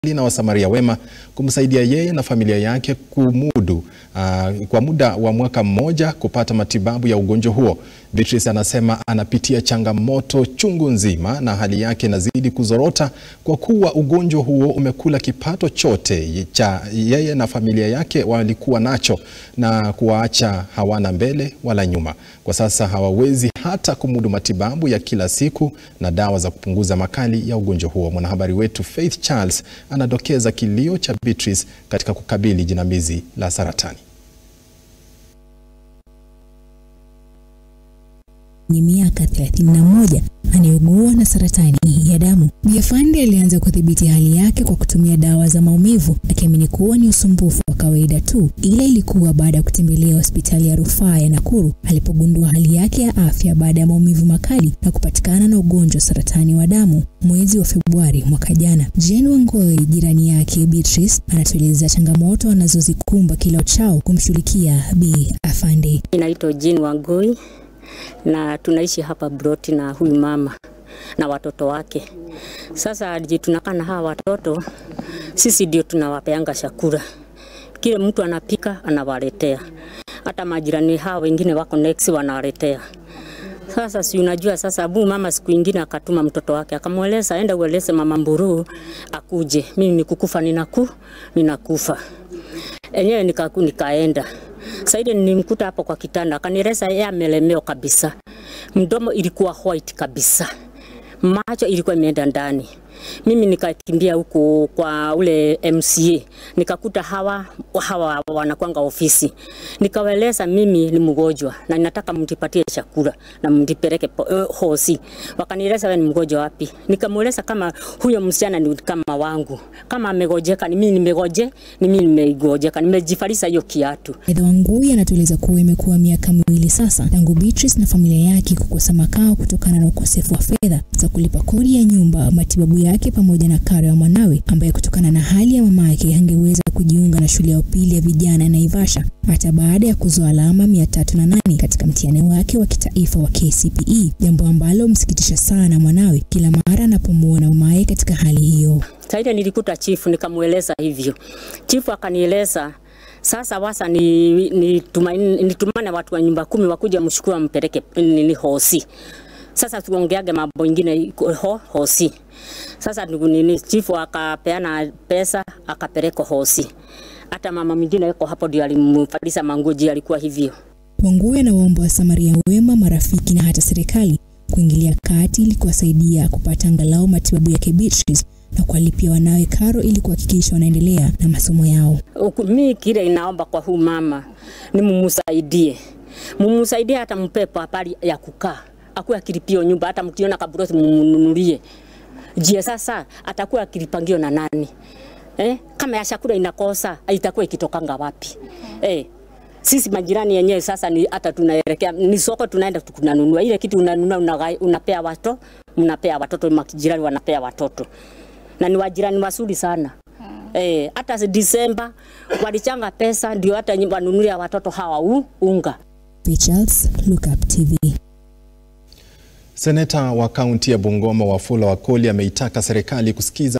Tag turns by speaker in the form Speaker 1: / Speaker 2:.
Speaker 1: na wasamaria wema kumsaidia yeye na familia yake kumudu kwa muda wa mwaka mmoja kupata matibabu ya ugonjwa huo. Beatrice anasema anapitia changamoto chungu nzima na hali yake inazidi kuzorota kwa kuwa ugonjwa huo umekula kipato chote cha yeye na familia yake walikuwa nacho na kuwaacha hawana mbele wala nyuma. Kwa sasa hawawezi hata kumudu matibabu ya kila siku na dawa za kupunguza makali ya ugonjwa huo. Mwanahabari wetu Faith Charles anadokeza kilio cha Beatrice katika kukabili jinamizi la saratani.
Speaker 2: Ni miaka 31 anayeugua na saratani ya damu. Bi Afande alianza kudhibiti hali yake kwa kutumia dawa za maumivu, akiamini kuwa ni usumbufu wa kawaida tu. Ila ilikuwa baada ya kutembelea hospitali ya rufaa ya Nakuru alipogundua hali yake ya afya baada ya maumivu makali na kupatikana na ugonjwa saratani wa damu mwezi wa Februari mwaka jana. Jane Wangoi, jirani yake Beatrice, anatueleza changamoto anazozikumba kila uchao kumshughulikia Bi Afande.
Speaker 3: Naitwa Jane Wangoi na tunaishi hapa Broti na huyu mama na watoto wake. Sasa tunakaa na hawa watoto, sisi ndio tunawapeanga chakula. Kila mtu anapika anawaletea. Hata majirani hawa wengine wako next wanawaletea. Sasa si unajua sasa mama siku nyingine akatuma mtoto wake akamweleza aenda ueleze mama Mburu akuje. Mimi nikukufa ninakufa. Enyewe nikaenda. Saidi nimkuta hapo kwa kitanda, akanireza yeye amelemeo kabisa. Mdomo ilikuwa white kabisa. Macho ilikuwa imeenda ndani. Mimi nikakimbia huko kwa ule MCA. Nikakuta hawa wanakuanga ofisi. Nikawaeleza mimi ni mgonjwa na ninataka mnipatie chakula na mnipeleke hosi. Wakanireza wewe ni mgonjwa wapi? Nikamueleza kama huyo msichana ni kama wangu. Kama amegojeka ni mimi nimegoje, ni mimi nimegojeka. Nimejifarisa hiyo kiatu.
Speaker 2: Wangui anatueleza kuwa imekuwa miaka miwili sasa tangu Beatrice na familia yake kukosa makao kutokana na ukosefu wa fedha za kulipa kodi ya nyumba, matibabu yake pamoja na karo ya mwanawe ambaye kutokana na hali ya mama yake hangeweza kujiunga na shule ya upili ya vijana Naivasha hata baada ya kuzoa alama 308 katika mtihani wake wa kitaifa wa KCPE, jambo ambalo msikitisha sana mwanawe kila mara anapomuona mamaye katika hali hiyo.
Speaker 3: Saida nilikuta chifu nikamueleza hivyo. Chifu akanieleza sasa wasa nitumane watu wa nyumba 10 wakuja mshukuru mpeleke hosi. Sasa tuongeage mambo mengine hosi. Sasa chifu akapeana pesa akapeleka hosi. Hata mama mwingine yuko hapo ndio alimfalisa mangoji alikuwa hivyo.
Speaker 2: Wangui anawaomba wasamaria wema, marafiki na hata serikali kuingilia kati ili kuwasaidia kupata angalau matibabu yake Beatrice na kuwalipia wanawe karo ili kuhakikisha wanaendelea na masomo yao.
Speaker 3: Mimi kile inaomba kwa huyu mama ni mumsaidie. Mumsaidie hata mpepo hapari ya kukaa. Akuwa akilipio nyumba hata mkiona kaburoti mnunulie. Je, sasa atakuwa akilipangio na nani? Kama ya chakula inakosa itakuwa ikitokanga wapi? Sisi majirani yenyewe sasa ni hata tunaelekea ni soko tunaenda tukunanunua ile kitu unanunua unapea watoto, mnapea watoto, majirani wanapea watoto. Na ni wajirani wazuri sana. Hata Disemba walichanga pesa ndio hata wanunulia watoto hawa unga.
Speaker 2: Charles, Look Up TV.
Speaker 1: Seneta wa kaunti ya Bungoma Wafula Wakoli ameitaka serikali kusikiza